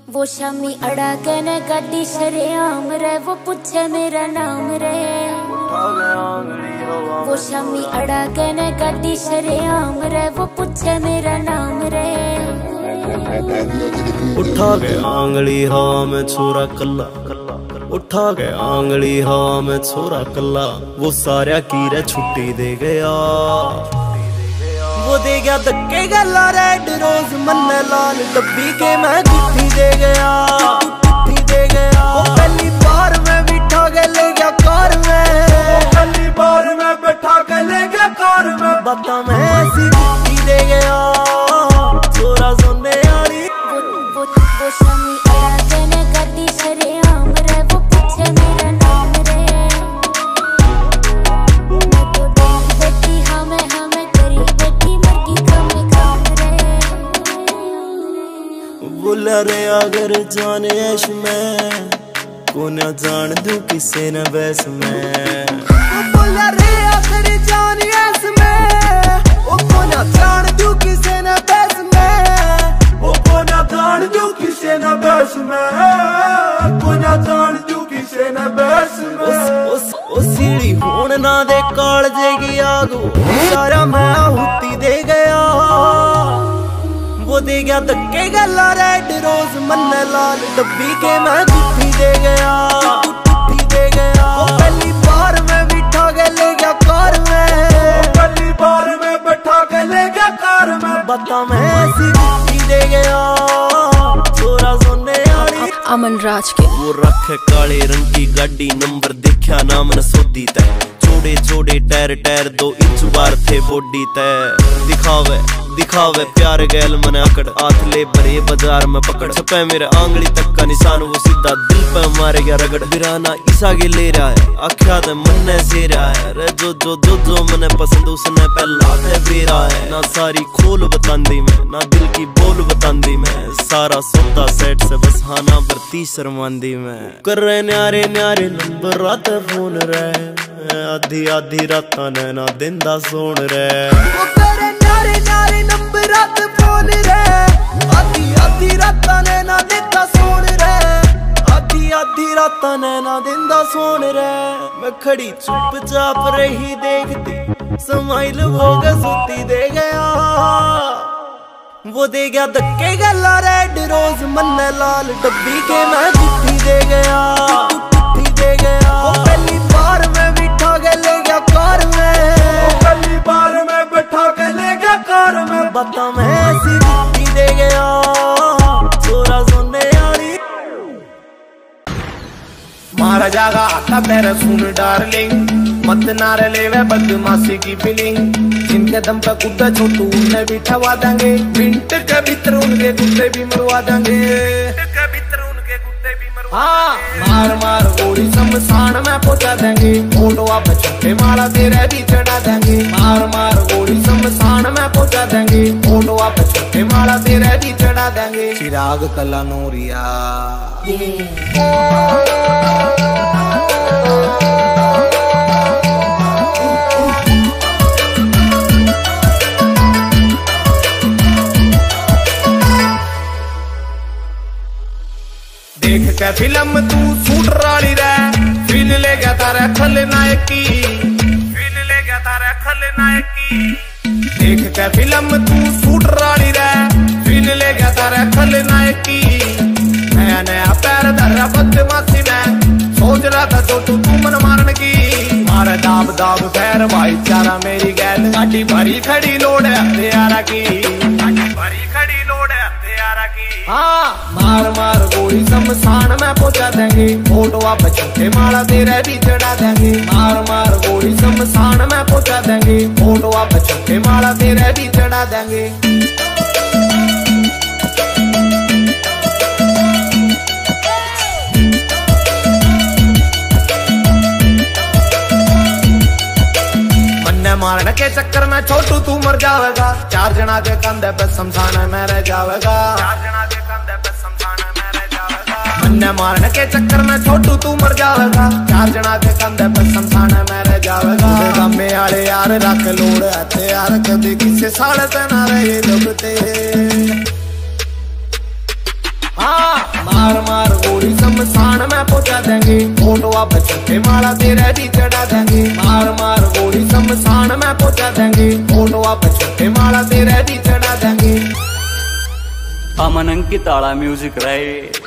वो शामी अड़ा के ने गाड़ी शरेआम रे, वो पूछे मेरा नाम रे। वो शामी अड़ा के ने गाड़ी शरेआम रे, वो पूछे मेरा नाम रे। उठा के आंगली हवा में छोरा कल्ला, उठा के आंगली हवा में छोरा कल्ला, वो सारा कीरे छुट्टी दे गया। वो दे गया धक्के गला रेड रोज मन्ने लाल डब्बी के मैं गुट्ठी दे गया, गुट्ठी दे गया। वो पहली बार में बिठा के ले गया कार में, वो पहली बार में बैठा के ले गया कार में। बता मैं ऐसी गुट्ठी दे गया छोरा सोने वाली। वो शामी अड़ा के ने गाड़ी शरेआम रे, वो पूछे मेरा नाम रे। मैं तो देख बैठी हमें करी बैठी मरगी काम रे। बोला रे अगर जाने ऐश में को न जान दूं किसे न बस में। बोला रे अगर जाने ऐश में वो को न जान दूं किसे न बस में, वो को न जान दूं किसे न बस में, को न जान दूं किसे न बस में। उस सीढ़ी होन ना दे काल जेगी आगू सारा मैं हुती दे गया। वो दे गया धक्के गला रेड रोज मन्ने लाल डब्बी के मैं गुट्ठी दे गया, गुट्ठी दे गया। वो पहली बार में बिठा के ले गया कार में, पहली बार में बैठा के ले गया कार में। बता मैं ऐसी गुट्ठी दे गया छोरा सोने वाली। अमन राज के वो रखे काले रंग की गाड़ी नंबर देखा नाम न सोदी तय, छोड़े छोड़े टायर टायर 2 इंच बार थे बॉडी तय। दिखावे दिखावे प्यार गैल मने अकड़ हाथ ले भरे बाजार में पकड़, छपे मेरे आंगली तक का निशान वो सीधा दिल पे मारे गया रगड़। बिराना ईसा के ले रहा है आख्या दे मन्ने से रहा है रे, जो जो जो जो मने पसंद उसने पहला दे बेरा है। ना सारी खोल बतांदी मैं ना दिल की बोल बतांदी मैं, सारा सौदा सेट से बस हाना भरती शर्मांदी मैं। कर रहे न्यारे न्यारे नंबर रात फोन रे, आधी आधी रात ने ना दिन दा सोन रे। रात फोन रे, आधी आधी रात ने ना दिता सोन रे, आधी आधी रात ने ना दिंदा सोन रे। मैं खड़ी चुपचाप रही देखती समाइल भोग सुती दे गया। वो दे गया धक्के गला रेड रोज मन्ने लाल डब्बी के मैं गुट्ठी दे गया, गुट्ठी दे गया। वो पहली बार में बिठा के ले गया कार में, पहली बार में बैठा के ले गया कार में। बता मैं ऐसी गुट्ठी दे गया छोरा सोने वाली। मारा जागा आता पैर सुन डार्लिंग, मत नारे लेवे बदमाशी की फीलिंग। जिनके दम पे कुत्ता छोटू उन्हें भी ठवा देंगे, मिनट के भीतर उनके कुत्ते भी मरवा देंगे। हाँ मार मार गोली शमशान में पहुंचा देंगे, फोटोआ पे छुट्टे माला तेरे भी चढ़ा देंगे। मार मार गोली शमशान में पहुंचा देंगे, फोटोआ पे छुट्टे माला तेरे भी चढ़ा देंगे। चिराग कला नूरिया देख के फिल्म तू शूटर वाली रे, फील ले गया तारा खलनायक की, फील ले गया तारा खलनायक की। देख के फिल्म तू शूटर वाली रे, फील ले गया तारा खलनायक की। नया नया पैर धरा बदमाशी में, सोच रहा था तो तू मन मारन की। मारे दाब दाब पैर भाईचारा मेरी गैल, गाड़ी भरी खड़ी लोड है हथियारा की, गाड़ी भरी खड़ी लोड है हथियारा की। हाँ मार मार गोली शमशान में पहुंचा देंगे, फोटोआ पे छुट्टे माला तेरे भी चढ़ा देंगे। मार मार गोली शमशान में पहुंचा देंगे, फोटोआ पे छुट्टे माला तेरे भी चढ़ा देंगे। मारने के चक्कर में छोटू तू मर जाएगा, 4 जना के कंधे पे शमशान में रह जाएगा, 4 जना के कंधे पे शमशान में रह जाएगा। मन्ने मारने के चक्कर में छोटू तू मर जाएगा, 4 जना के कंधे पे शमशान में रह जाएगा। गमे आले यार रख लोड़ हथे यार, कभी किसे साड़ ना रहे दुखते। हाँ चढ़ा देंगे, फोटोआ पे छक्के माला तेरे भी चढ़ा देंगे, मार मार गोली शमशान में पहुंचा देंगे, फोटोआ पे छक्के माला तेरे भी चढ़ा देंगे। अमन अंकित आला म्यूजिक रहे।